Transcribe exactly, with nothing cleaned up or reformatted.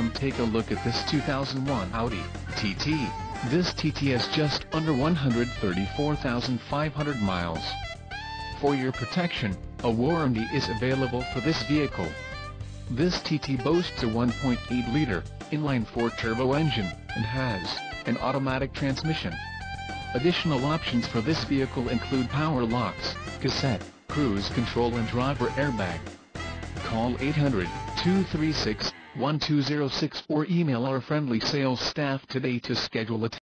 come take a look at this two thousand one Audi T T. This T T has just under one hundred thirty-four thousand five hundred miles. For your protection, a warranty is available for this vehicle. This T T boasts a one point eight liter, inline-four turbo engine, and has an automatic transmission. Additional options for this vehicle include power locks, cassette, cruise control and driver airbag. Call eight hundred, two three six, one two zero six or email our friendly sales staff today to schedule a